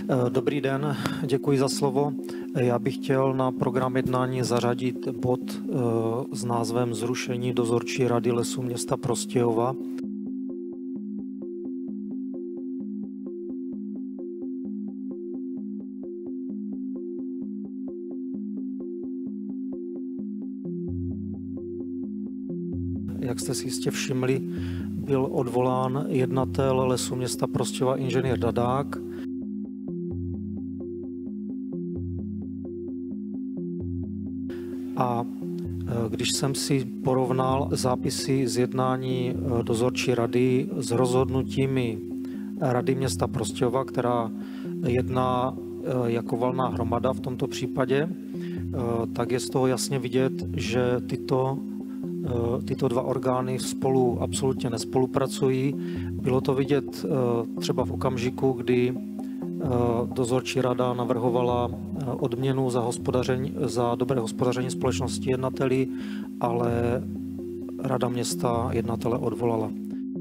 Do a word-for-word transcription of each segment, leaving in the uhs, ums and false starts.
Dobrý den, děkuji za slovo. Já bych chtěl na program jednání zařadit bod s názvem Zrušení dozorčí rady Lesů města Prostějova. Jak jste si jistě všimli, byl odvolán jednatel Lesů města Prostějova inženýr Dadák. A když jsem si porovnal zápisy z jednání dozorčí rady s rozhodnutími Rady města Prostějova, která jedná jako valná hromada v tomto případě, tak je z toho jasně vidět, že tyto, tyto dva orgány spolu absolutně nespolupracují. Bylo to vidět třeba v okamžiku, kdy dozorčí rada navrhovala odměnu za, hospodaření, za dobré hospodaření společnosti jednateli, ale rada města jednatele odvolala.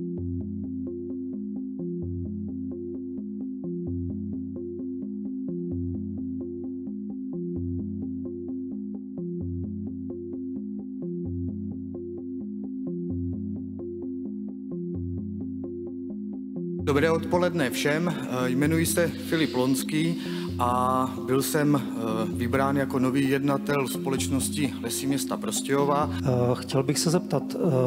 Dobré odpoledne všem, jmenuji se Filip Lonský a byl jsem vybrán jako nový jednatel společnosti Lesy města Prostějova. Chtěl bych se zeptat,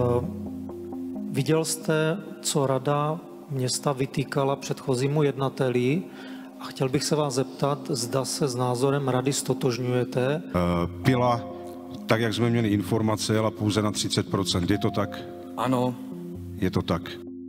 viděl jste, co rada města vytýkala předchozímu jednateli a chtěl bych se vás zeptat, zda se s názorem rady stotožňujete? Byla, tak jak jsme měli informace, jela pouze na třicet procent. Je to tak? Ano. Je to tak.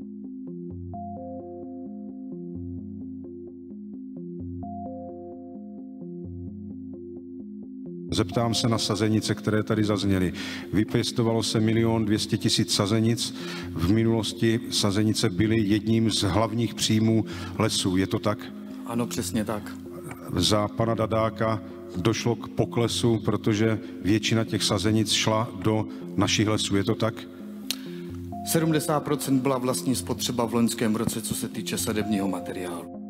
Zeptám se na sazenice, které tady zazněly. Vypěstovalo se milion dvě stě tisíc sazenic. V minulosti sazenice byly jedním z hlavních příjmů lesů. Je to tak? Ano, přesně tak. Za pana Dadáka došlo k poklesu, protože většina těch sazenic šla do našich lesů. Je to tak? sedmdesát procent byla vlastní spotřeba v loňském roce, co se týče sadebního materiálu.